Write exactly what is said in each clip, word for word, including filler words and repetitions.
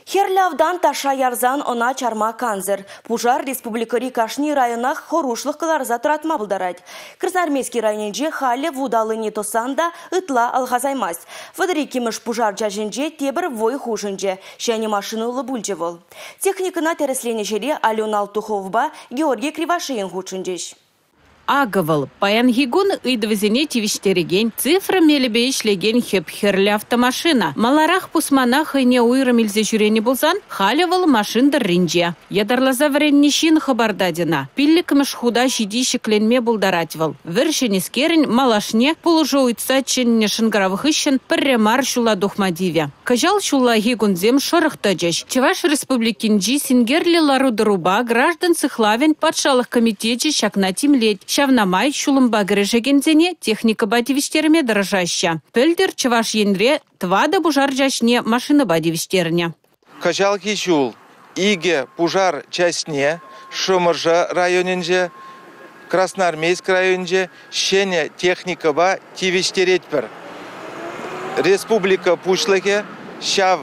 Херлявдан таша ярзан она чарма канзер. Пужар республикари Кашни районах хорушлых кыларза тратма булдарать. Красноармейский районенже хале вудалыне тосанда ытла алхазаймасть. Вадрикимыш пужар жаженже тебір вой хушенже. Шәне машины лыбульже вол. Техникына тереслене жере Алена Алтуховба Георгий Кривошеин хушенжеш. Агавал. Паянгигун идвазине тивиштереген, цифра мелебе ишлеген хеп-херлі автомашина. Маларах пусманах и не уйрамилзе жүрені болсан, халявал машиндар ринже. Ядарлаза вреннишин хабардадина. Пилликмыш худа жиди шекленме булдаратвал. Вершенескерін малашне полужо уйца ченне шингаравых ищен пірремар шула духмадиве. Кажал шула гигунзем шорықтаджеш. Чеваш республикинджи сингерли лару-даруба граждан сыхлавен патшалық комитете шакна тимлеть. Шавнамай шулымба грешегензене техника бадивиштерме дорожаща. Пөлдер чеваш енре твада бужар жашне машина бадивиштерне. Кажалки шул иге пужар частне Шумыржа районенже, Красноармейск районенже шене техника ба тивиштеретпер. Республика пушлыке шав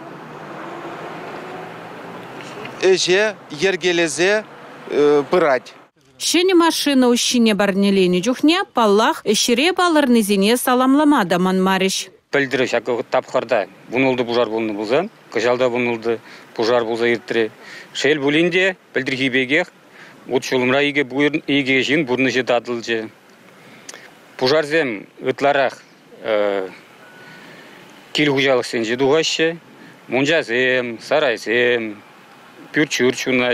эже ергелезе э, пырать. Шене машина ущине барнелени жухне, паллах эшире баларнезине саламламада манмариш. Пөлдірі шақы тапқарда бұнылды бұжар бұлны бұлзан, қыжалда бұнылды бұжар бұлза ертірі. Шел бұлінде пөлдіргі бегех, от шолымра иге бұйырын иге жин бұрны жет адылжы. Бұжар зем ұтларақ кел ғужалық сен жеду ғашы, мұнжа зем, сарай зем, пүрчүр чунать.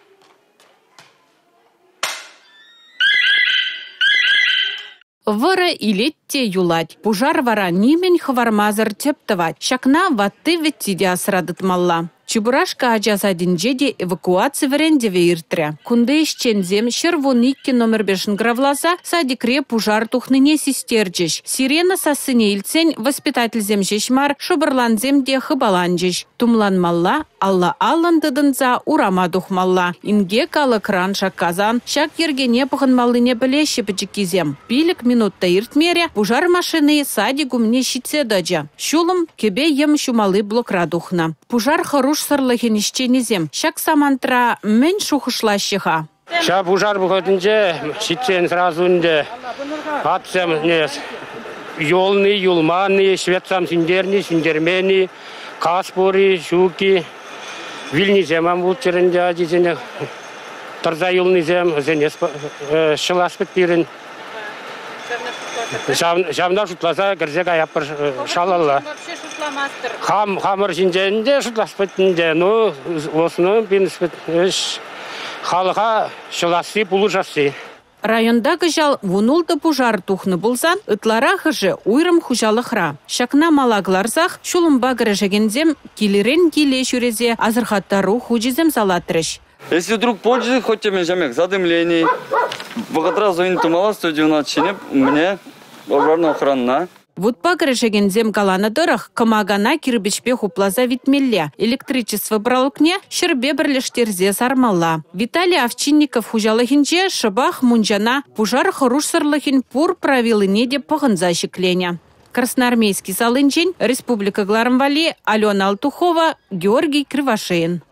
Вара илетте юлать. Пужар вара нимен хвармазар тептывать. Шакна ватты веттиде асрадытмалла. Чебурашка аджазадинже де эвакуация варендеве иртря. Кунде исчензем шервоникки номер бешен гравлаза садикре пужар тухныне систерджеш. Сирена сасыне ильцень воспитатель земжешмар шубырланзем де хыбаланджеш. Тумланмалла алла алландыдынза урама духмалла. Инге калы кран шакказан шак ергене пыхынмалыне білеші пічікізем. Пилік минутта иртмере пужар машины сади гумне щитседаджа. Шулым кебе ем шумалы блокра духна. Пужар хоруш сырлыхенишченезем. Шак самантра мен шухышлащыха. Ша пужар бұғытынже, щитсен сразу үнде. Атсам юлны, юлманы, шветсам синдерни, синдермени, каспори, шуки. Вильниземам бұлтырынде адизене. Тарза юлнизем, зенес шыласпыт бірін. Жамна шутласа, кірзек аяппыр шалалла. Хам, хамыр жинженде шутласпытынде, ну, осыны бенеспыт, халыға шыласы пулу жасы. Районда гыжал вунулды пужар тухны булзан, ытлара хыжы уйрым хужалыхра. Шакна малагларзах шулымба грежегензем килерен киле шурезе азырхаттару хужизем залатрыш. Если вдруг позже, хоть тебе жамек задымлений, богатра зоин тумала сто девятнадцать, мне обратно охрана. Вудпа грешегензем галана дырах, камагана кирбичпе хуплаза витмелле. Электричество бралыкне, шербе бірлештерзе сармалла. Виталий Овчинников хужалыхинже шыбах мунжана пужар хоруш сырлыхин пур правилыне де пығынза шеклене. Красноармейский салынжень, Республика Гларамвали, Алена Алтухова, Георгий Кривошеин.